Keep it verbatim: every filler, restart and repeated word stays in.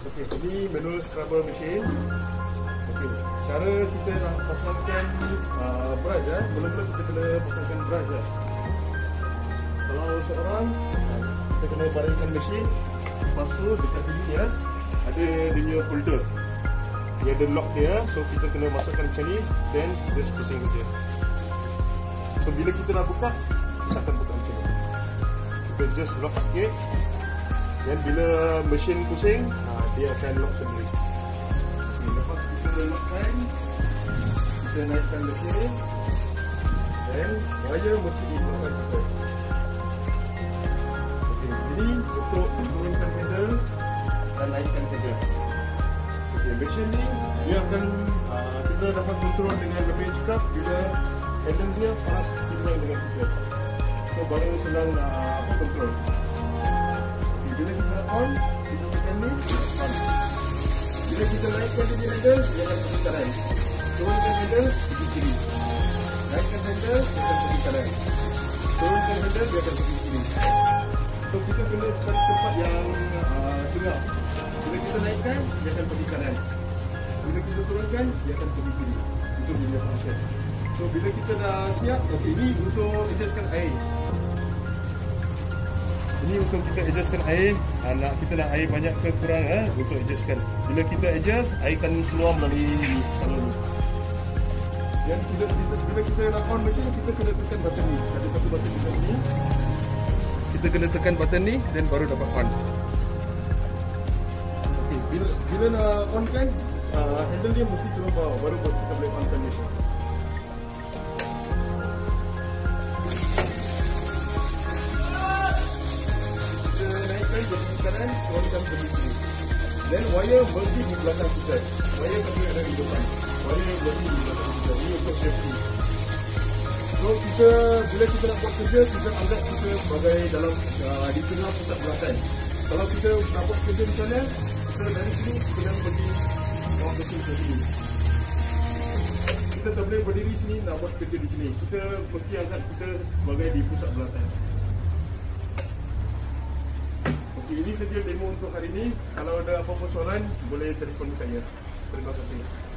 Okey, ini menu scrubber machine. Okey, cara kita nak pasangkan uh, brush ya. Mula-mula kita kena pasangkan brush ya. Kalau seorang, kita kena baringkan mesin. Lepas tu dekat sini ya, ada dia punya holder. Dia ada lock dia, so kita kena masukkan macam ni, then just pusing je. So bila kita nak buka, kita akan buka macam ni. Kita just lock sikit. Dan bila mesin pusing, uh, dia akan lock sendiri. Okay, lepas kita lockkan, kita naikkan mesin. Dan wire mesti dikeluarkan kita. Okay, jadi untuk turunkan pedal dan naikkan pedal. Okay, mesin ni dia akan uh, kita dapat kontrol dengan lebih cepat bila pedal dia panas tinggal dengan kita. So baru senang uh, apa kontrol. Okay, bila kita on, kita tekan ni on. Bila kita naikkan dia pedal, dia akan pergi kanan. Turunkan pedal, pergi kiri. Naikkan pedal, dia akan pergi kanan. Turunkan pedal, dia akan pergi kiri. So kita kena cari tempat yang uh, tengah. Bila kita naikkan, dia akan pergi kanan. Bila kita turunkan, dia akan pergi kiri. Itu dia function. So bila kita dah siap, okey, ini untuk adjustkan air. Ini untuk kita adjustkan air. Nak kita nak air banyak ke kurang eh, untuk adjustkan. Bila kita adjust, air akan keluar melalui saluran ni. Dan bila kita, bila kita nak on macam ni, kita kena tekan button ni. Ada satu button di sini. Kita kena tekan button ni dan baru dapat on. Okey, bila bila nak on kan, uh, handle dia mesti turun bawah baru kita boleh on kan mesin. Kita naikkan jadi kanan, turunkan jadi kiri. Dan wire mesti di belakang kita. Wire kena ada di depan. Wire mesti di belakang kita. Ini untuk safety. So kita bila kita nak buat kerja, kita anggap kita sebagai dalam uh, di tengah pusat belakang. Kalau kita nak buat kerja di sana, kita dari sini kita nak pergi buat kerja di sini. Kita tak boleh berdiri sini nak buat kerja di sini. Kita mesti anggap kita sebagai di pusat belakang. Okey, ini saja demo untuk hari ini. Kalau ada apa-apa soalan, boleh telefon saya. Terima kasih.